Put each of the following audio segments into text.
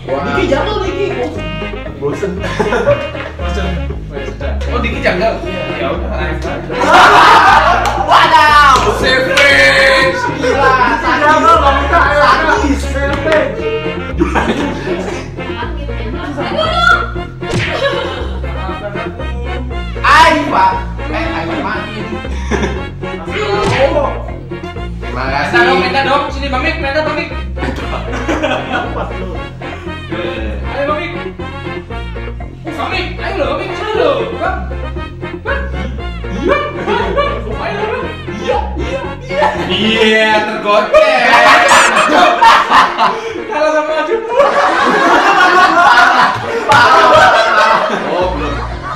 Diki jungle, Diki. Bosen. Oh, Diki jungle? Ya udah, AFK. Wadaw! Savage! Gila, jungle nggak bisa sadis. Savage. Pak. Ayo mati. Terima kasih. Minta dong, sini Bang Mik, minta Bang Mik. Ayo Bang Mik. Bang Mik, ayo lo, Bang Mik, sini lo. Bang. Ayo lo. Iya, tergocek. Kalau sama maju. Oh, belum.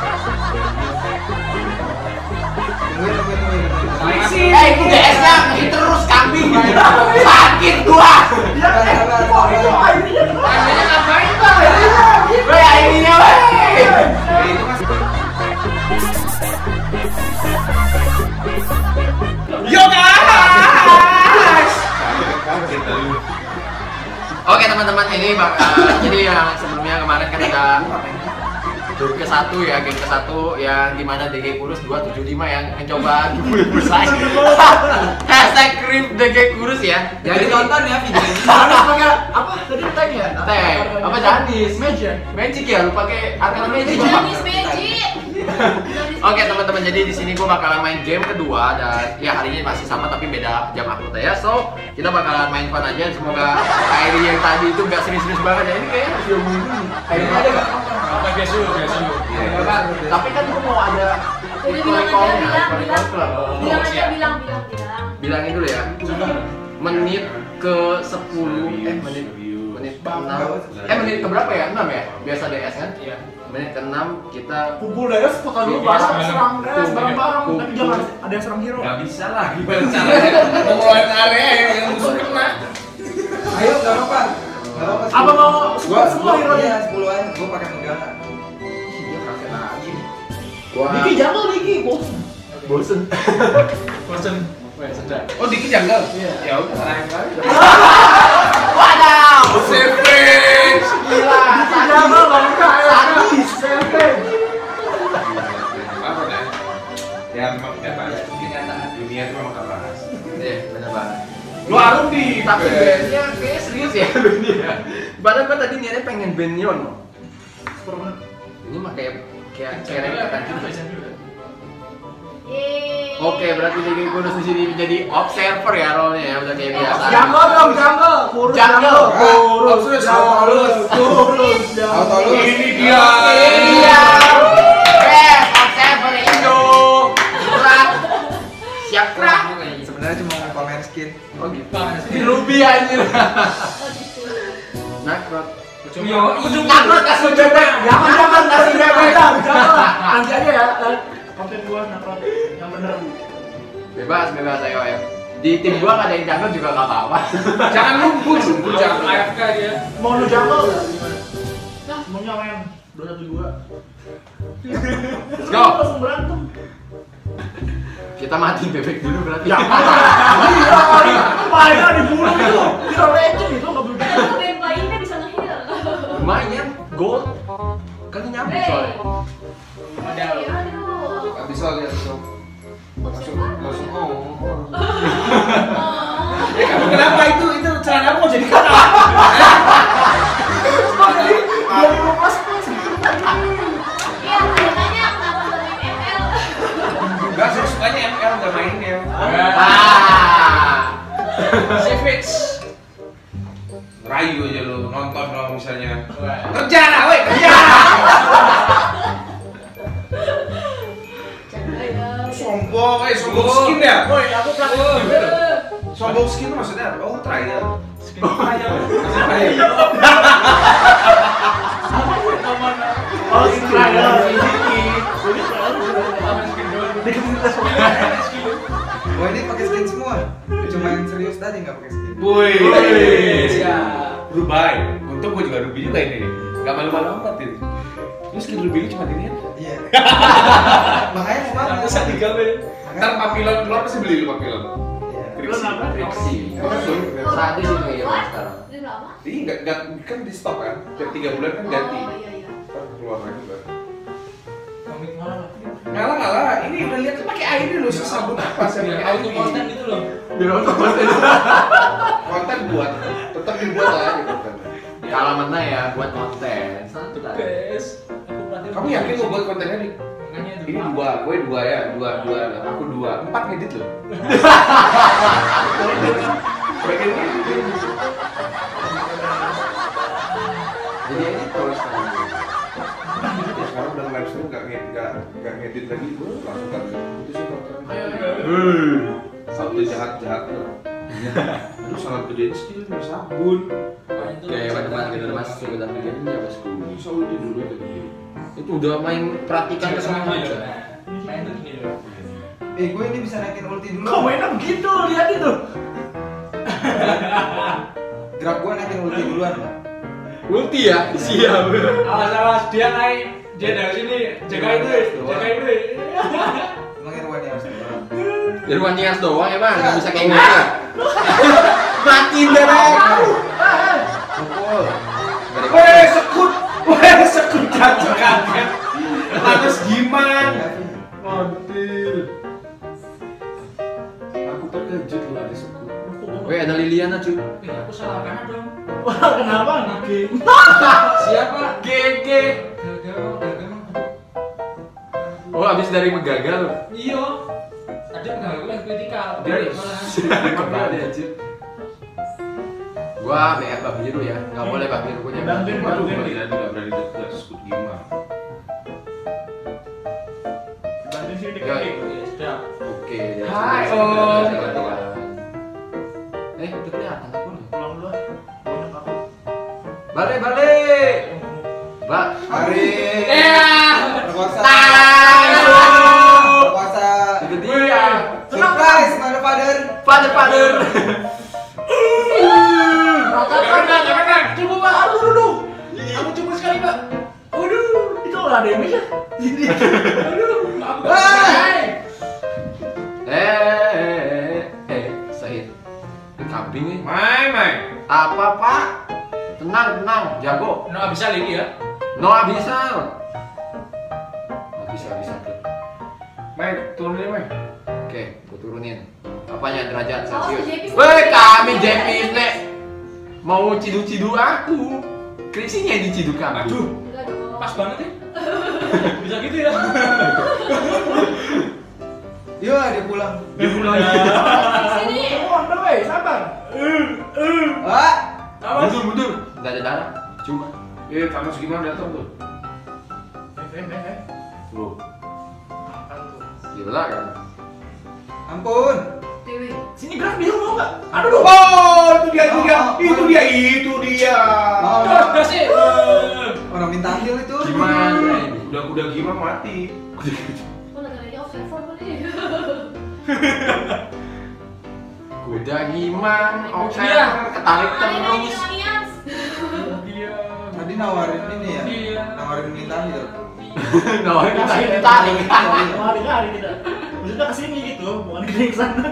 Itu DS-nya ngehit terus kambing. Sakit gua. Airnya ngapain, Bang? Weh, airnya weh. Yo guys. Oke teman-teman, ini jadi yang sebelumnya kemarin kan ada game ke-1 ya, game ke-1 yang dimana DG Kurus 275 yang mencoba bersaing. Hashtag creep DG Kurus ya. Jadi tonton ya video ini. Harus pakai apa tadi tag ya? Tag apa Janis? Magic ya, lu pakai arcana magic. Janis magic. Oke teman-teman, jadi di sini gua bakalan main game kedua dan ya hari ini masih sama tapi beda jam upload ya. So kita bakalan main fun aja. Semoga Airi yang tadi itu nggak serius-serius banget ya. Ini kayaknya harus diomongin dulu. Airi ada nggak? Apa guys dulu. Tapi kan gua mau ada Bilang aja, bilang. bilangin dulu ya. Menit ke 10 menit ke 6 menit ke berapa ya? 6 ya? Biasa DS kan? Iya. Menit ke 6 kita kumpul deh, foto dulu serang guys, bareng-bareng, tapi jangan ada yang serang hero. Gak bisa lah, gimana caranya mau ngeluarin area yang musuh kena. Ayo, nggak apa-apa. Apa mau semua hero Iya, nya? 10 aja. Gua pakai pegangan. dia kakek lagi. Diki jungle, Diki. Bosen. Oh, Diki jungle? Ya udah, AFK. Wadaw! Savage! Gila, Diki jungle nggak bisa sadis. Savage. Apa dah? Ya memang kenyataan. Dunia itu memang keras. Iya, bener banget. Lu arum di Tapi bandnya kayaknya serius ya bandnya. Padahal gua tadi niatnya pengen band Neon loh. Ini mah kayak cereng kan gitu. Oke, berarti DG Kurus di sini menjadi observer ya role-nya ya, udah kayak biasa. Jungle dong, jungle. Kurus Jungle. Kurus. Ini dia. Iya. Observer Indo. Krak. Siap krak. Sebenarnya cuma pamer skin. Oh gitu. Di Ruby anjir. Nakrot. Nakrot kasih bebek. Jangan kasih bebek. Jangan. Nanti aja ya. Konten gua nakrot yang bener. Bebas ayo. Di tim gua nggak ada yang jungle juga nggak apa-apa. Jangan lumpuh, jangan AFK dia. Mau lu jungle nggak? Nah, semuanya main 212. Let's go. Langsung berantem. Kita matiin bebek dulu berarti. Ya, iya. Mainnya dibunuh itu. Hero legend itu nggak boleh. Kalau vampire bisa nge-heal. Lumayan gold. Kali nyampe soalnya. Gak bisa lihat dong. Langsung kamu kenapa itu celana mau jadi kata? Iya, katanya kenapa main ML? Enggak, saya sukanya ML nggak mainnya. Savage. Rayu aja lu nonton dong misalnya. Kerja, woi kerja. Sombong, sombong skin ya? Woi, aku pelatih. Sombong skin maksudnya? Oh, trial. Skin trial. Oh, ini trial. Wah, ini pakai skin semua. Cuma yang serius tadi nggak pakai skin. Wih, siap. Rubai. Untung gua juga Ruby juga ini. Gak malu-malu amat ini. Lu skin Ruby cuma ini ya? Iya. Makanya mau mana? Bisa digawe. Ntar papilon keluar pasti beli lu papilon. Iya. Lu kenapa? Triksi. Sadis ini ya sekarang. Udah lama? Iya, nggak kan di stop kan? Tiap 3 bulan kan ganti. Oh iya iya. Ntar keluar lagi kan. Komik malah. Ngalah. Ini udah lihat tuh pakai air loh, sabun apa sih pakai air? Auto konten gitu loh. Biar untuk konten. Konten buat, tetap dibuat lah ya konten. Kalau mana ya buat konten. Santai. Bes. Aku pelatih. Kamu yakin mau buat kontennya nih? Makanya itu. Ini 2, gue 2 ya, 2, aku 2, 4 ngedit loh. Bagian ngedit. Jadi ini terus kan. Ya, sekarang udah live stream nggak ngedit lagi, gue langsung kan putusin kontennya. Sabtu jahat loh. Aduh sangat gede skill nih sabun. Oke, teman-teman kita udah masuk ke dalam game ya bosku. Selalu dia dulu itu. Itu udah main perhatikan ke semua Main aja. tuh gini loh. Gue ini bisa naikin ulti dulu. Kok mainnya begitu? Lihat itu. Gerak gue naikin ulti duluan Pak. Ulti ya? Siap. Awas dia naik. Dia dari sini jaga itu. Emang Irwan yang harus duluan. Irwan Nias doang ya bang, nggak bisa kayak gitu. Matiin deh bang. Pukul. Sekut jatuh kaget. Lantas gimana? Mantil. Aku terkejut loh ada sekut. Weh ada Liliana cuy. Aku salah kanan dong. Wah kenapa nggak? Siapa? GG. Gagal. Oh abis dari megagal. Iya. Ada gagal yang kritikal. Kembali aja. Gua BF bab biru ya, nggak boleh bab biru punya. Bantuin. Waduh, berani berani deket sekut gimana? Bantuin sini Ya. Sudah. Oke. ya Hai, sudah, Om. sudah, sudah. Udah kelihatan aku nih. Pulang dulu. Banyak aku. Balik. Mbak. Hari. Berpuasa. Berpuasa. Itu dia. Surprise, motherfucker. Father. Jangan. Coba Pak, aduh. Aku coba sekali Pak. Aduh, itu nggak ada damage ya? Aduh, aku. Sahid. Ini kambing nih. Mai. Apa pak? Tenang, jago. Nggak bisa lagi ya? Noah bisa. Bisa. Mai, turunin Mai. Oke, gua turunin. Apanya derajat Oh, Celsius? si JP. Weh, kami JP nek. Mau cidu-cidu aku. Krisinya yang diciduk kamu. Aduh, Enggak dong. pas banget ya. Bisa gitu ya? Yo, dia pulang. Sini. Sabar. Wah, Awas. Mundur. Nggak ada darah. Cuma. Thanos gimana datang tuh? Loh. Gila kan? ampun. Dewi. Sini gerak biru mau nggak? Aduh. Oh, itu dia. Mau. Udah sih. Orang minta heal itu. Gimana ini? Udah gimana mati. Oh, negaranya observer nih. Kuda gimana? Oke, Iya. ketarik Main lagi terus. sama Nias. Dia. Tadi nawarin ini ya. Iya. Nawarin minta heal. Nah, kita ditarik. Hari kita. Maksudnya kesini gitu, bukan ke sana.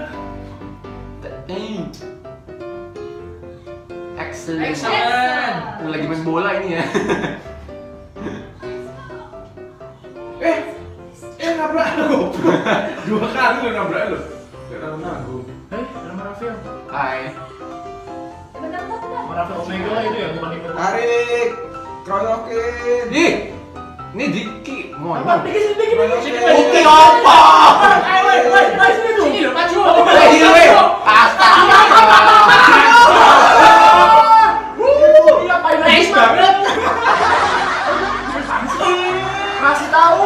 Excellent. Excellent. Lagi main bola ini ya. Nabrak lo. 2 kali lo nabrak lo. Gak nanggung. Nama Rafael. Hai. Bentar. Nama Rafael Omega itu ya, bukan Iber. Tarik. Kroyokin. Ih, ini Diki. Mohon. Apa? Dikit sini. Diki apa? Sini tuh. Sini loh, maju. Astaga. Iya, paling banget. Kasih tahu.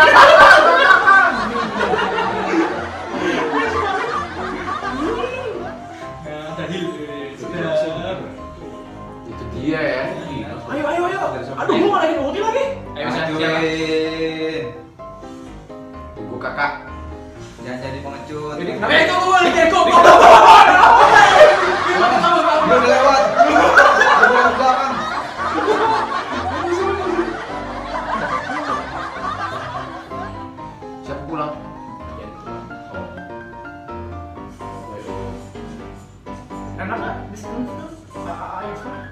Itu dia ya. Ayo. Aduh, gua malah lagi ulti lagi. Majuin. Tunggu kakak. Jangan jadi pengecut. Ini Tapi itu gua lagi Dia udah lewat. Dia udah belakang. Siapa pulang? Enak nggak? Di sini. Ayo.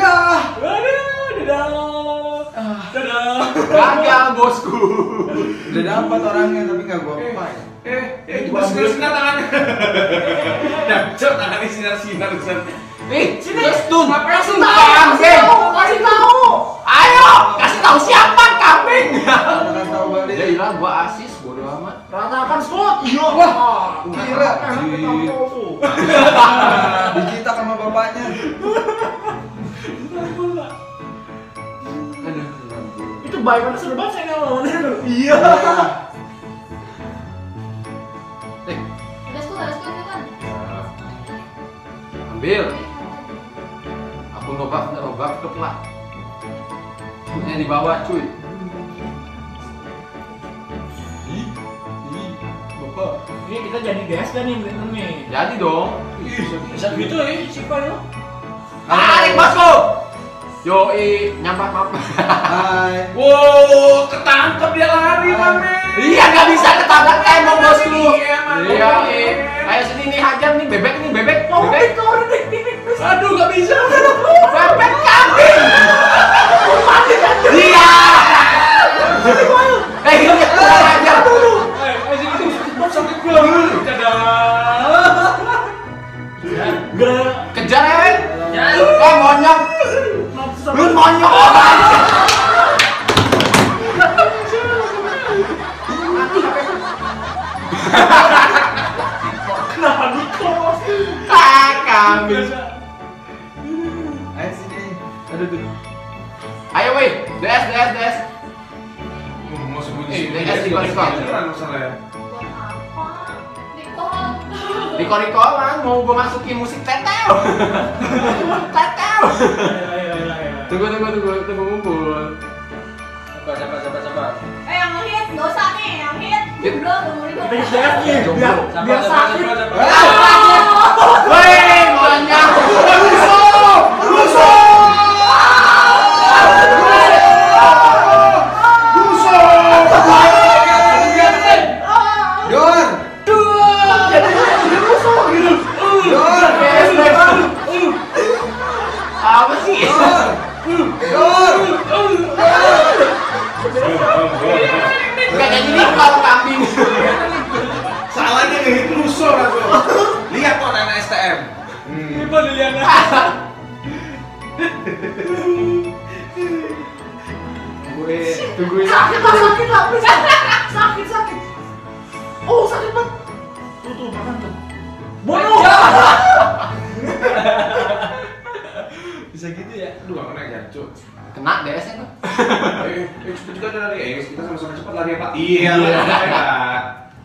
Dadah. Waduh, dadah. Gagal bosku. Udah dapat orangnya tapi nggak gua apa ya. Gua sinar tangannya. Dacot tangannya sinar-sinar San. Sini. Stun. Kasih tahu. Ayo, kasih tahu siapa kambing. Jangan tahu balik. Dia hilang, gua asis, bodo amat. Ratakan slot. Iya. Wah, gila. Tuh. Digitak sama bapaknya. Aduh. Itu baik banget seru banget saya ngelawannya. Iya. Udah school kan? Ambil. Aku nobak keplak. Ini di bawah, cuy. Bapak. Ini kita jadi DS kan nih, bener nih. Jadi dong. Bisa gitu ya, siapa ya? Tarik bosku. Yoi, nyampak. Hai. Wow, ketangkep dia lari, Mame. Iya, nggak bisa ketangkap tembok bosku. Iya, Ayo sini nih, hajar nih, bebek nih, bebek. Aduh, nggak bisa. Bebek kambing. Iya. Ini hajar. Sini. Sakit gua. Dadah. Kejar ya, monyok. Lu monyok. Kenapa dikos? Kambing. Ayo sini. Ayo weh, DS. Mau DS sembunyi di koridor. Beneran masalahnya. Buat apa? Di call. Di koridor mau gua masukin musik tetel. Tetel. Ayo. Tunggu ngumpul. Sabar. Yang ngehit, nggak usah nih, yang hit. Hit. Belum, tunggu Kita DS nih, biar sakit. Weh, monyok. Dor. Apa sih? Dor. Kayak gini kalau kambing. Salahnya ngehit Russo langsung. Lihat kok anak STM. Coba Liliana. Tungguin. Sakit lah, please. Sakit. Oh, sakit banget. Tuh, makan tuh. Bodoh. Bisa gitu ya. Aduh, gak kena jancuk. Kena DS-nya tuh. Ayo, cepet juga lari. Ayo, kita sama-sama cepet lari ya, Pak. Iya, Pak.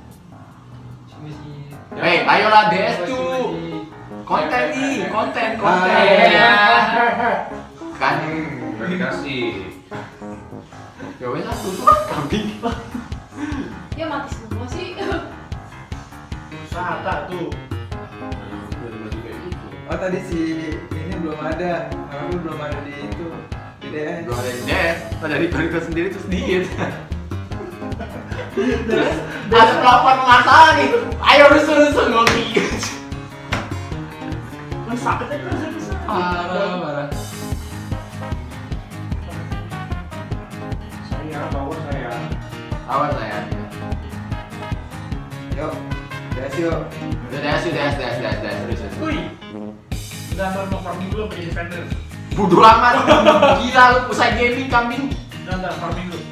Hei, ayolah DS tuh. Konten nih, konten. Kan Gak dikasih. ya wes lah, tutup kambing. Ya mati semua sih. Sata tuh. Oh tadi si ini belum ada. Aku belum ada di itu. Di DS. Gua ada DS, dari koridor sendiri terus diet. Terus ada pelopor masalah nih. Ayo rusuh ngopi. Kan sakitnya kan bisa. Parah. Saya bawa saya. Awas lah ya. Yuk. DS yuk. Udah DS, terus. Wih. Udah nonton farming dulu pakai defender. Bodoh amat. Gila lu usai gaming kambing. Udah farming dulu.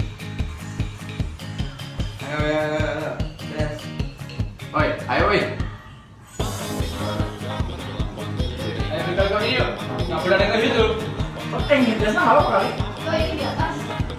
Ayo. DS. Oi, ayo weh. Ayo kita kali yuk. Nggak boleh ada gitu. Biasa apa kali? Oh ini di atas.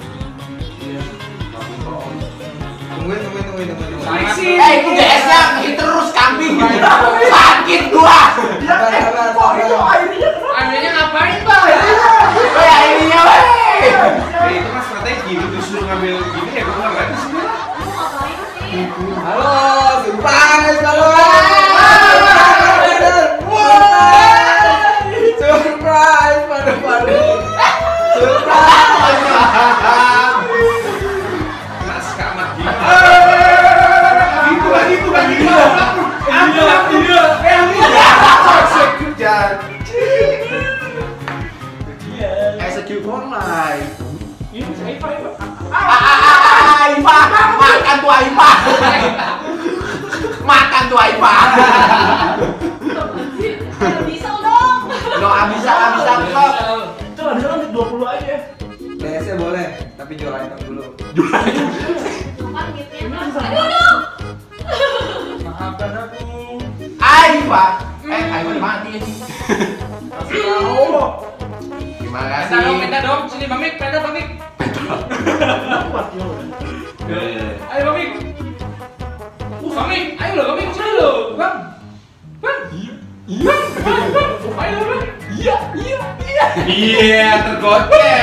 Tungguin. Itu DS-nya ngehit terus kambing. Sakit gua. Sabar. Airnya ngapain bang? Weh, airnya weh. Itu kan strategi, lu disuruh ngambil gini ya, gue nggak di sini lah. Kamu ngapain sih? Halo, surprise, surprise, padu. Kena sekamat gini. Gitu lagi. Iya. online. Ini saya Ipa. Aipa, makan tuh Aipa. Makan tuh Aipa. Bisa dong. Lo bisa kok. Coba bisa 20 aja. PS-nya boleh, tapi jual item dulu. Makan gitu ya. Aduh. Maafkan aku. Aipa. Aipa mati anjing. Kasih tahu. Terima Penta dong, kasih. penta dong. Sini Bang Mik, penta Bang Mik. Kuat ya. Ayo Bang Mik. Bang Mik, ayo lo Bang Mik, sini lo. Bang. Bang. Iya. Bang. Ayo lo Bang. Iya. Iya, tergocek.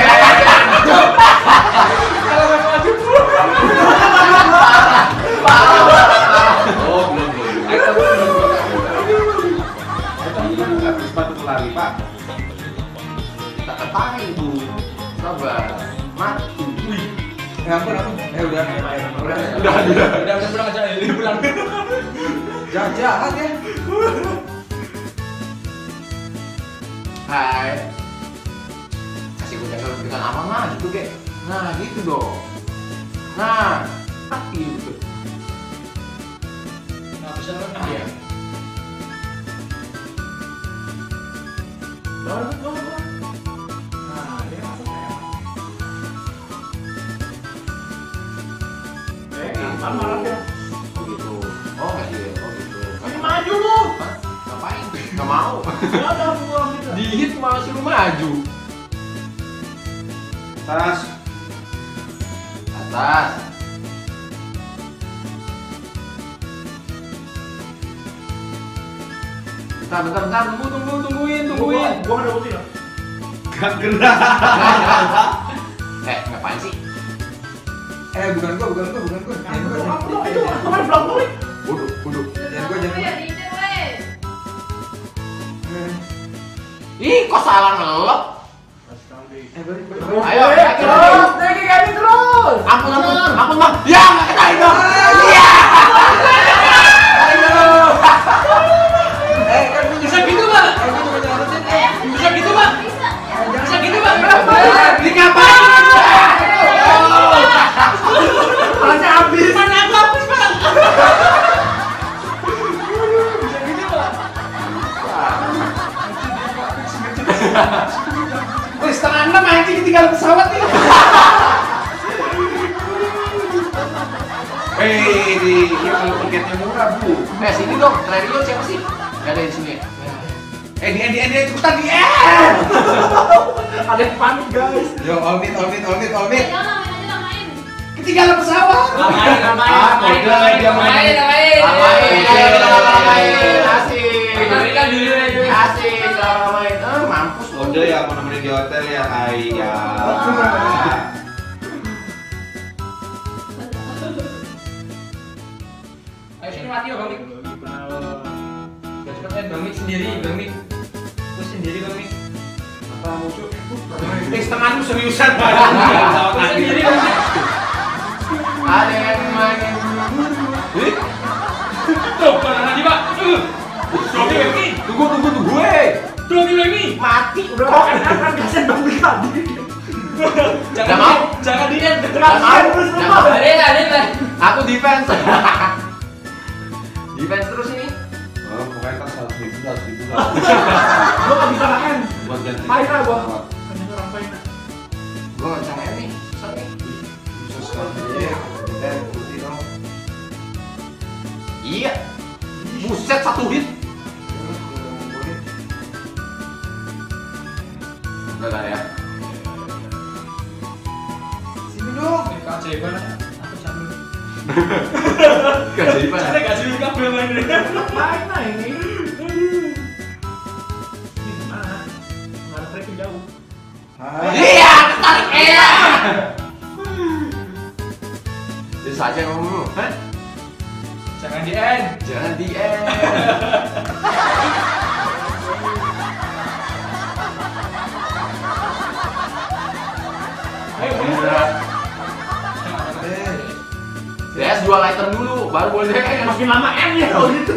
Kalau Bang maju. Oh, belum. Ayo belum. Itu bukan sepatu pelari, Pak. Tak ketahui tuh. Sabar. Mati. Wih. Ya ampun. Udah. Udah pulang aja, ini pulang. Jahat ya. Hai. Kasih gue jaga dengan aman lah gitu, Ge. Nah, gitu dong. Nah, tapi gitu. Nggak bisa lo. Iya. Nah, dia masuk ya. Aman malah ya. Oh gitu. Oh nggak gitu. Oh gitu. Ini maju lu. Hah? Ngapain? Nggak mau. Enggak ada pulang kita. Di hit malah suruh maju. Tas. Atas. Bentar, tungguin. Gua ada putih ya. Gak gerak. Ngapain sih? Bukan gua. Itu kemarin belum tuh. Bodoh. Jangan ya, diincer weh. Ih, kok salah ngelop? Balik. Ayo, Terus, lagi kayak gitu terus. Ampun, Bang. Ya, nggak ketahui dong. Iya. Kan Bisa gitu Bang. gua cuma nyelamatin. Bisa gitu Bang. Bisa. Bisa gitu Bang. Ini ngapain? Palanya habis. Mana aku habis Bang. Bisa gitu Bang. Wih, setengah 6 anjing ketinggalan pesawat nih. Di kalau tiketnya murah, Bu. Sini dong, radio siapa sih? Gak ada di sini. Di cepetan di Ada yang panik guys. Yo, all meet. Jangan main. Ketinggalan pesawat. Ngapain? Asik. Kita dulu aja. Asik, selamat main. Mampus loh. Kode ya mau nemenin di hotel ya, ayah. Ayo sini mati ya Bang Mik. Gak cepet Bang Mik sendiri, Bang Mik. Lu sendiri Bang Mik. Apa musuh? Setengah lu seriusan, Pak. Lu sendiri Bang Mik. Ada yang main. Tuh, mana lagi Pak? Drogi Bang Mik. Tunggu gue. Drogi Bang Mik. Mati Udah kok. kan kasihan Bang Mik tadi. Nggak mau. Jangan di-end. Nggak mau. Nggak mau. Ada. Aku defense. Defense terus ini. Oh, pokoknya tas 100.000. Gua nggak bisa main. Buat ganti. Paina gua. pesawat. Hanya orang Paina. Gue nggak bisa main nih. Susah nih. Bisa sekali. Iya, kita putih dong. Iya. Buset, satu hit. Udah lah ya. Sini dong. Keajaiban. Aku sambil. Gak jadi apa. Saya gak jadi kabel main ini. Paina ini. Ini gimana? Nggak ada track jauh. Iya, ketarik iya. Bisa saja ngomong. Hah? Jangan di-end. Jangan di end. Ayo, DS jual item dulu, baru boleh DN. Makin lama M ya kalau gitu.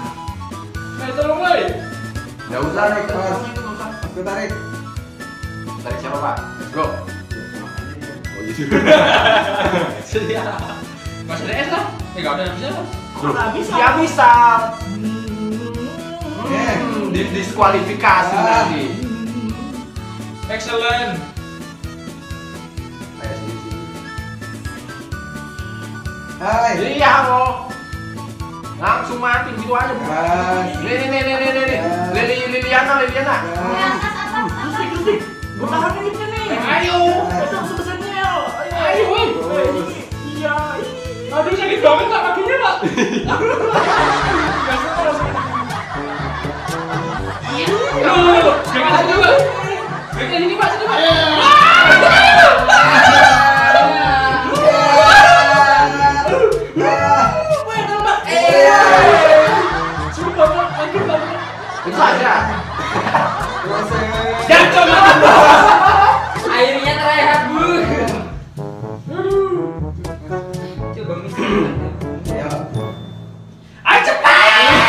Ayo tolong woi. Nggak usah, nggak usah. Aku tarik. Dari siapa Pak? Let's go. Oh gitu. Sedia. Masih ada es lah. Enggak ada bisa lah. Nggak bisa. Ya bisa. Diskualifikasi nanti. Excellent. Kayak sini. Hai. Iya kok. Langsung mati gitu aja. Hai. Liliana. Gue tahan ini nih. Ayo. Besok sebesarnya. Ayo, woi. Iya. Aduh sakit banget tak kakinya, Pak. Aduh, jangan sini, Pak. Jangan sini, Pak. Sini, Pak. Itu saja. Jatuh, Pak. Airnya terlihat, Bu. Coba misalnya. Ya. Ayo cepat.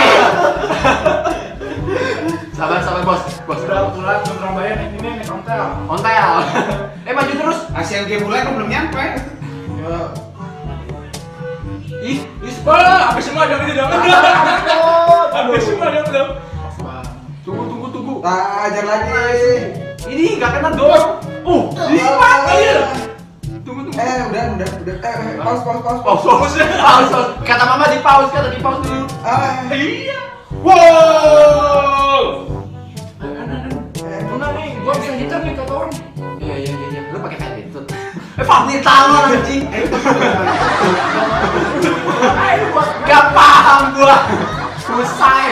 Sabar bos. Udah pulang ke Surabaya nih, ini nih kontel. Ontel. Maju terus. Asian Games mulai kok belum nyampe. Ya. Ih, habis semua dong ini dong. Habis semua dong. Tunggu. Tak ajar lagi. Ini nggak kena dong. Lipat. Tunggu. Udah. Pause. Pause. Kata mama di pause dulu. Iya. Wow. Benar nih, gua bisa hitam nih kata orang. Iya. Lu pakai kayak itu. Fahmi tahu anjing. Gak paham gua. Selesai.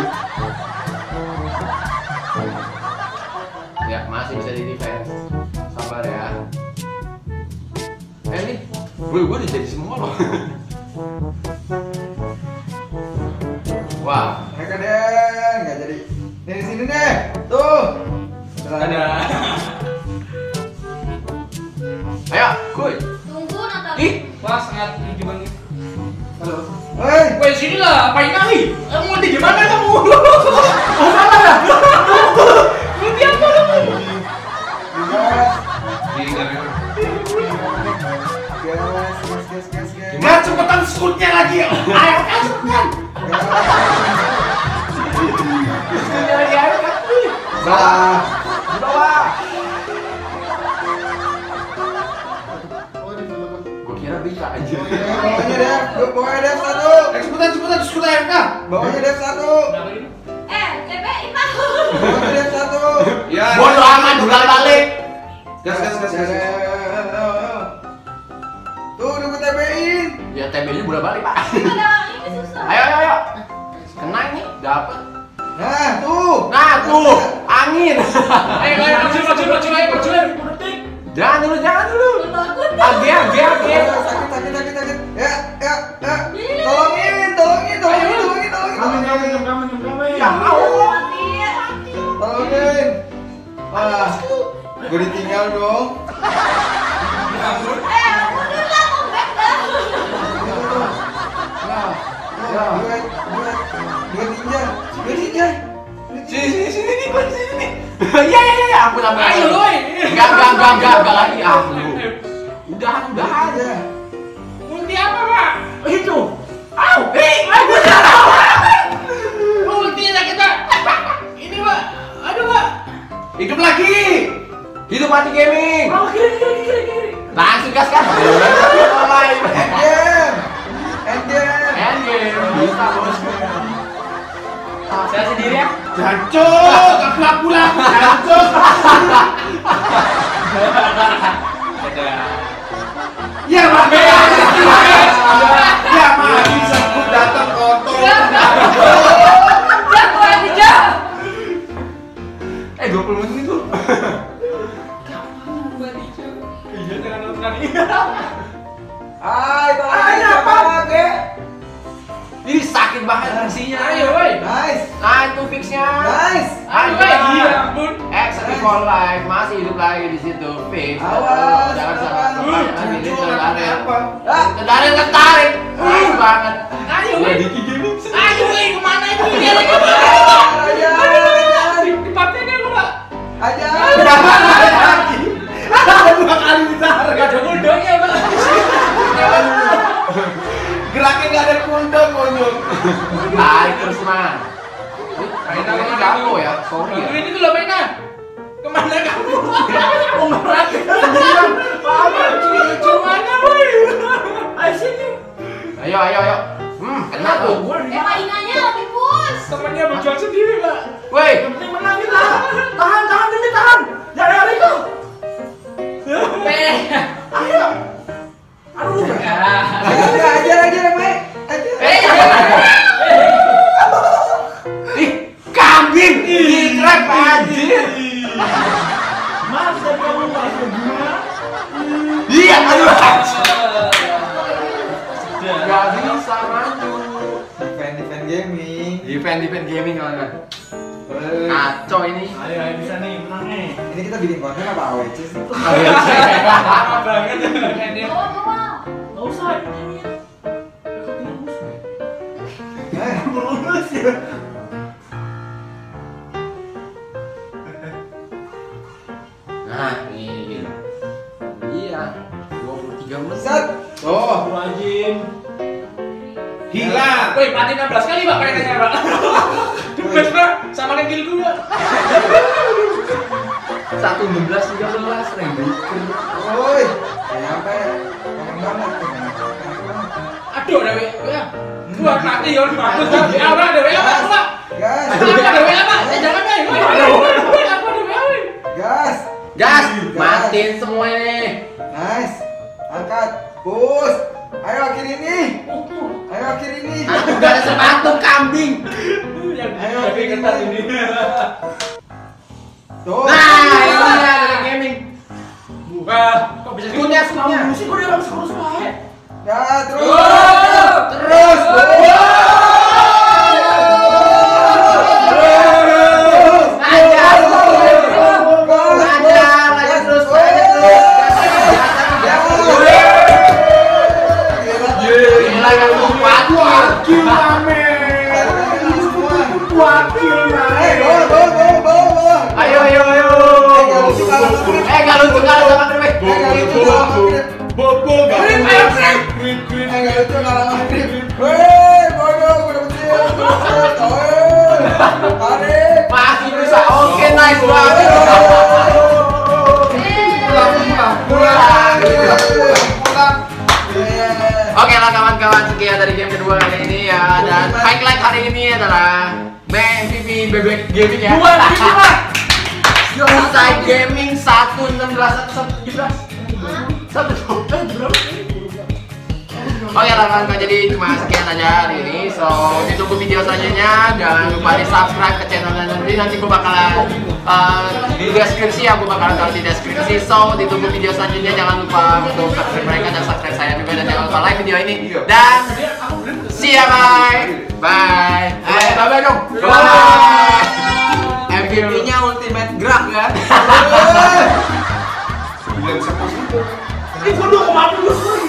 Ya, masih bisa di defense. Sabar ya. Ini gue udah jadi semua loh. Wah, Mereka deh, nggak jadi. Nih di sini deh. Tuh. Ada. ayo, kuy. Tunggu Natali. Ih, Wah, sangat tinggi banget. Halo. Hei. Woi, sini lah, apain kali? Kamu di mana kamu? Nanti apa kamu? Gas. Nggak, cepetan skutnya lagi. Ayo, cepetan. Salah. di bawah. Gue kira bisa aja. Bawahnya Dev satu. Cepetan, skuter AFK. Bawahnya Dev satu. TPI tahu. Bawahnya Dev satu. Ya. Bodoh amat, bulan balik. Gas. Tuh, udah gue TP-in. Ya TB-nya bola balik, Pak. Ada ini susah. Ayo. Kena ini, dapet. Nah, tuh. Nah, tuh, angin. Ayo, maju. Jangan dulu. Takut. Agen. Sakit. Ya. Tolongin. Ya mau. Tolongin. Wah, gue ditinggal dong. Mundur lah, mau back dah. Dua ninja. Sini, Pak, sini. Iya, ampun. Ayo, woi. Enggak lagi. Udahan. Ninja. Ulti apa, Pak? Itu. Ultinya kita. Ini, Pak. Aduh, Pak. Hidup lagi. Hidup mati gaming. Oh, kiri. Langsung gas kan. Endgame. Bisa, Bos. Saya sendiri ya. Jancuk, aku laku. Jancuk. Ya, mami. Ya, mami. Sebut datang kontol. Jatuh lagi jauh. 20 menit itu. Iya, jangan nonton ini. Hai, Hai, apa? pakai. Ih, sakit banget fungsinya. Ayo, woi. Nice. Nah, itu fixnya. Nice. Ayo, woi. Iya, ampun. Exit for life masih hidup lagi di situ. Fix. Awas, Jangan salah. Jangan Apa? ketarik. Nice banget. Ayo, woi. Diki gaming. Ayo, woi, kemana itu? Dia lagi. Aja. Di partai kan, Pak. Aja. Jangan. sorry ya. Ini tuh lo mainnya. Kemana kamu? Oh meraki sendirian. Apa? Cuma-cumanya woi. Ayo sini. Ayo. Kena tuh. mainannya lebih bus. Temannya berjuang sendiri, Pak. Woi, Yang penting menang kita. Tahan Demi, tahan. Jangan lari kau. Ayo. Aduh. Ajar, Mek. ih, kambing. Ditrap anjir. Mas, dari kamu harus bagaimana? Iya, aduh. Gak bisa maju. Defend gaming. Defend gaming kawan. Kacau ini. Ayo bisa nih, menang nih. Ini kita bikin konten apa AWC sih? Lama banget kan dia. Bawa. Nggak usah ini. Deketin musuh. Eh, Lulus ya. Nah, ini. Iya. 23 menit. set. Oh, Wajib. Hilang. Woi, mati 16 kali, Pak, mainannya, Pak. Dubes, Pak. Sama dengan kill gua. 1.16 ribu. woi. Nyampe. Ngomong banget. Aduh, ada WA. Gua mati ya, bagus Pak. Ada WA, Pak. Gas. Ada WA, Pak. Jangan, Pak. Ada WA, woi. Gas. Gas, matiin semua ini. Nice. Angkat. Push. Ayo akhir ini. Aku gak ada sepatu kambing. Yang lebih ketat ini. Tuh. Nah, ini ada gaming. Wah, kok bisa Punya Kamu musik kok dia harus baik. Ya, terus. Oh, Terus. Masih bisa, oke, nice banget. Oke lah kawan-kawan, sekian dari game kedua kali ini ya. Dan highlight hari ini adalah MVP Bebek Gaming ya. Selesai gaming 1.16 Oke lah kawan-kawan, jadi cuma sekian aja hari ini. So, ditunggu video selanjutnya. Jangan lupa di subscribe ke channel nanti gue bakalan di deskripsi ya, gue bakalan taruh di deskripsi. So, ditunggu video selanjutnya. Jangan lupa untuk subscribe mereka dan subscribe saya juga, dan jangan lupa like video ini. Dan see ya, bye. Bye dong. Bye. MVP-nya ultimate gerak kan. Bilang siapa sih? Ini gua 2,5